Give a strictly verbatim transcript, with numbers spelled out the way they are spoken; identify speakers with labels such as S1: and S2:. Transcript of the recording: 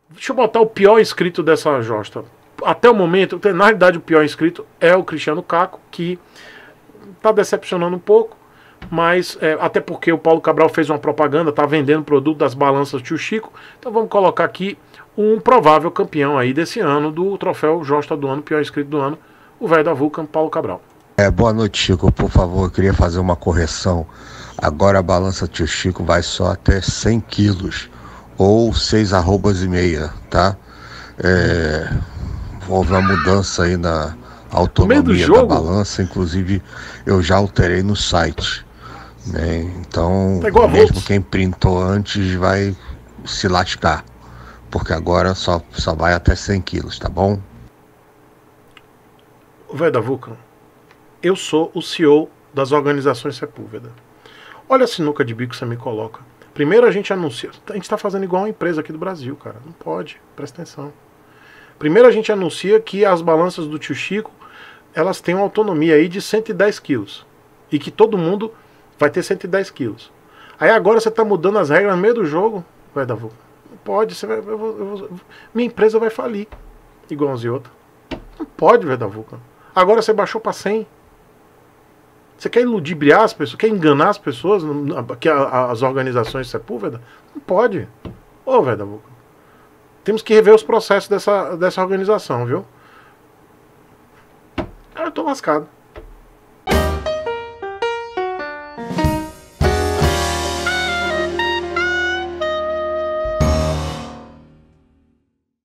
S1: Deixa eu botar o pior inscrito dessa josta. Até o momento, na realidade, o pior inscrito é o Cristiano Caco, que tá decepcionando um pouco, mas é, até porque o Paulo Cabral fez uma propaganda, tá vendendo produto das balanças Tio Chico. Então vamos colocar aqui um provável campeão aí desse ano do troféu Josta do ano, pior inscrito do ano, o velho da Vulcan, Paulo Cabral.
S2: É, boa noite, Chico. Por favor, eu queria fazer uma correção. Agora a balança Tio Chico vai só até cem quilos, ou seis arrobas e meia, tá? É, houve uma mudança aí na autonomia da balança, inclusive eu já alterei no site, né? Então,
S1: tá
S2: mesmo quem printou antes vai se lascar, porque agora só, só vai até cem quilos, tá bom?
S1: O velho da Vulcan, eu sou o C E O das organizações Sepúlveda. Olha a sinuca de bico que você me coloca. Primeiro a gente anuncia. A gente está fazendo igual uma empresa aqui do Brasil, cara. Não pode, presta atenção. Primeiro a gente anuncia que as balanças do Tio Chico, elas têm uma autonomia aí de cento e dez quilos. E que todo mundo vai ter cento e dez quilos. Aí agora você está mudando as regras no meio do jogo, velho da Vulcan. Não pode, você vai, eu vou, eu vou, minha empresa vai falir. Igual as outras. Não pode, velho da Vulcan. Agora você baixou para cem. Você quer ludibriar as pessoas? Quer enganar as pessoas? Que as organizações Sepúlveda? Não pode. Ô, velho da boca. Temos que rever os processos dessa, dessa organização, viu? Eu tô lascado.